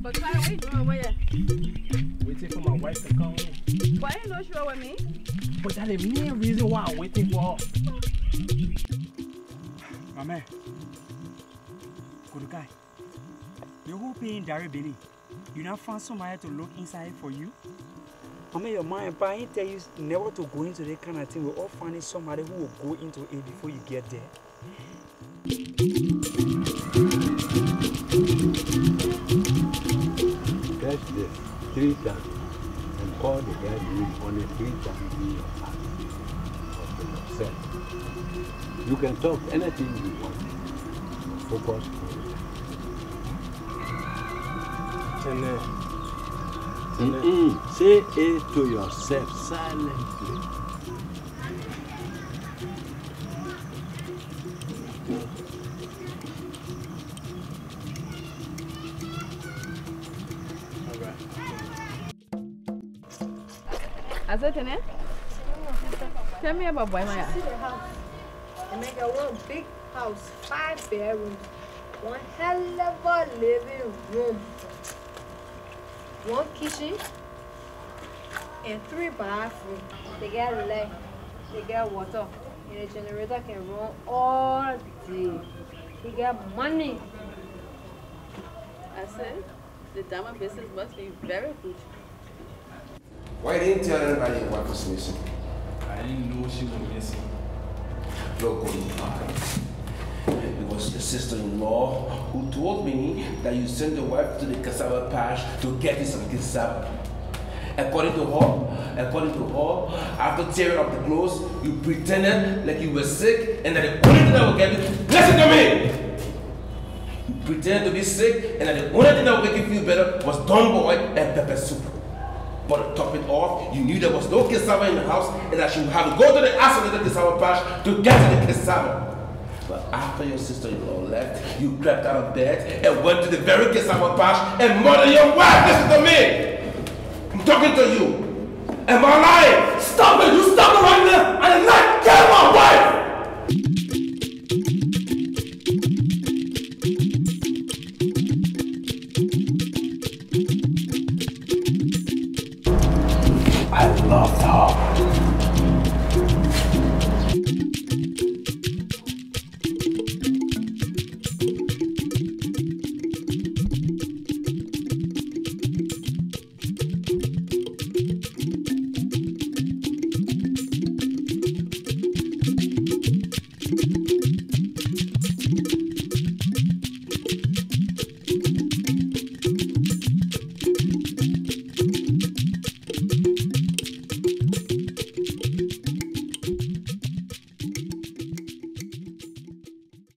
But why are you doing away? Waiting for my wife to come home. Why you not sure with me? But that's the main reason why I'm waiting for her. My man, good guy. You who paying Dari Billy? You not find somebody to look inside for you? I mean, your mind, but I tell you never to go into that kind of thing. We're all finding somebody who will go into it before you get there. Catch this 3 times and call the guy on a 3 times in your house or to yourself. You can talk anything you want. Focus on it. Say it to yourself silently. As it in it? Tell me about Boy Maya. See the house. They make a one big house, 5 bedrooms, one hell of a living room, 1 kitchen, and 3 bathrooms. They got light, they got water, and the generator can run all day. They got money. I said, the diamond business must be very good. Why didn't you tell anybody your wife was missing? I didn't know she was missing. Look, it was the sister-in-law who told me that you sent your wife to the cassava patch to get you some cassava. According to her, after tearing up the clothes, you pretended like you were sick and that the only thing that would get you, listen to me! You pretended to be sick and that the only thing that would make you feel better was Don Boy and pepper soup. But to top it off, you knew there was no cassava in the house and that she would have to go to the isolated cassava patch to get to the cassava. But after your sister-in-law left, you crept out of bed and went to the very cassava patch and murdered your wife. Listen to me! I'm talking to you. Am I lying? Stop it! You stop it right now! And not kill my wife!